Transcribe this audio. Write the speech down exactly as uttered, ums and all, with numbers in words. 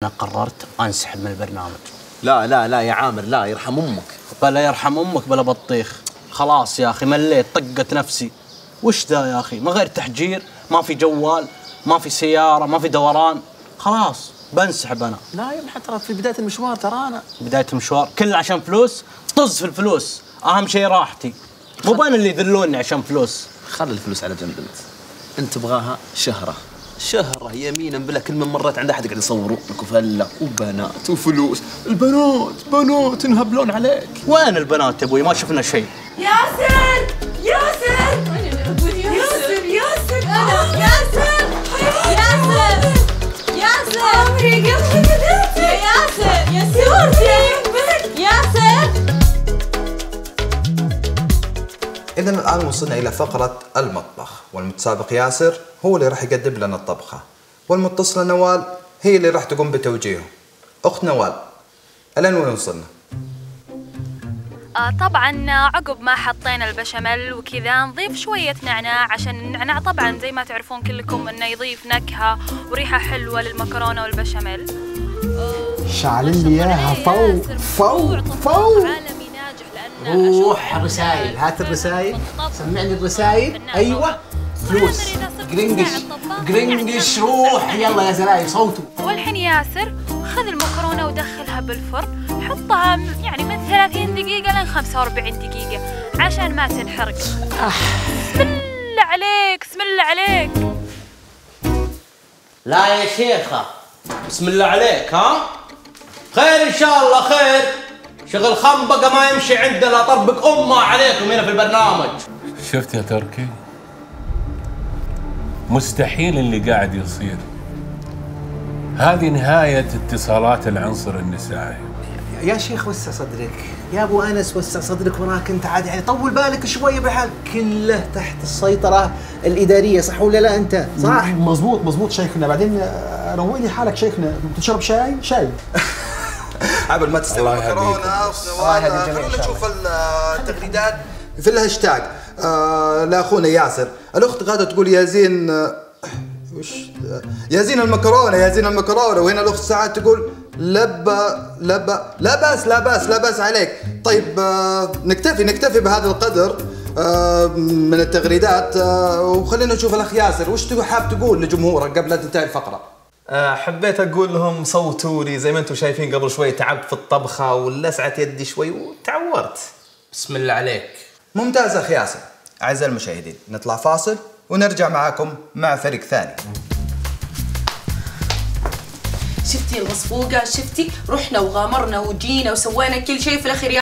أنا قررت أنسحب من البرنامج. لا لا لا يا عامر، لا يرحم أمك. بلا يرحم أمك بلا بطيخ. خلاص يا أخي مليت، طقت نفسي. وش ذا يا أخي؟ ما غير تحجير، ما في جوال، ما في سيارة، ما في دوران. خلاص بنسحب أنا. لا يا ابن ترى في بداية المشوار ترانا. بداية المشوار كله عشان فلوس؟ طز في الفلوس، أهم شيء راحتي. مو بان اللي يذلوني عشان فلوس. خلي الفلوس على جنب انت. انت تبغاها شهرة. شهرة يمينا بالله، كل من مرات عند احد قاعد يصوروا لك وفله وبنات وفلوس. البنات بنات ينهبلون عليك. وين البنات يا ابوي؟ ما شفنا شيء. ياسر ياسر ياسر ياسر أنا ياسر ياسر ياسر عمري قلبي بدأت يا ياسر ياسر ياسر. إذا الآن وصلنا إلى فقرة المطبخ، والمتسابق ياسر هو اللي راح يقدم لنا الطبخة، والمتصلة نوال هي اللي راح تقوم بتوجيهه. أخت نوال، الآن وين وصلنا؟ آه طبعا عقب ما حطينا البشاميل وكذا نضيف شوية نعناع، عشان النعناع طبعا زي ما تعرفون كلكم انه يضيف نكهة وريحة حلوة للمكرونة والبشاميل. شعلن لي اياها فوق فوق فوق. روح الرسائل، هات الرسائل، سمعني الرسائل. ايوه فلوس قرنقش قرنقش. روح يلا يا زلايب صوتوا. والحين ياسر خذ المكرونة ودخلها بالفرن، حطها يعني من ثلاثين دقيقة لين خمسة وأربعين دقيقة عشان ما تنحرق. بسم الله عليك بسم الله عليك. لا يا شيخة، بسم الله عليك. ها خير إن شاء الله خير. شغل خنبقة ما يمشي عندنا، طبق أمه عليكم هنا في البرنامج. شفت يا تركي؟ مستحيل اللي قاعد يصير. هذه نهاية اتصالات العنصر النسائي. يا شيخ وسع صدرك، يا ابو انس وسع صدرك، وراك انت عاد يعني طول بالك شويه بحال. كله تحت السيطره الاداريه، صح ولا لا انت؟ صح؟ مزبوط مزبوط شيخنا. بعدين روق لي حالك شيخنا، بتشرب شاي؟ شاي. قبل ما تستوي المكرونة خلونا نشوف التغريدات في الهاشتاج. آه لاخونا ياسر، الاخت غاده تقول يا زين آه وش يا زين المكرونه يا زين المكرونه، وهنا الاخت سعاد تقول لبا لبا لا باس لا باس لا باس عليك. طيب آه نكتفي نكتفي بهذا القدر آه من التغريدات، آه وخلينا نشوف الاخ ياسر وش تقول، حاب تقول لجمهورك قبل لا تنتهي الفقره. أه حبيت اقول لهم صوتوا لي، زي ما انتم شايفين قبل شوي تعبت في الطبخه ولسعت يدي شوي وتعورت. بسم الله عليك. ممتاز اخ ياسر. اعزائي المشاهدين نطلع فاصل ونرجع معاكم مع فريق ثاني. شفتي المصفوقة؟ شفتي؟ رحنا وغامرنا وجينا وسوينا كل شيء في الأخير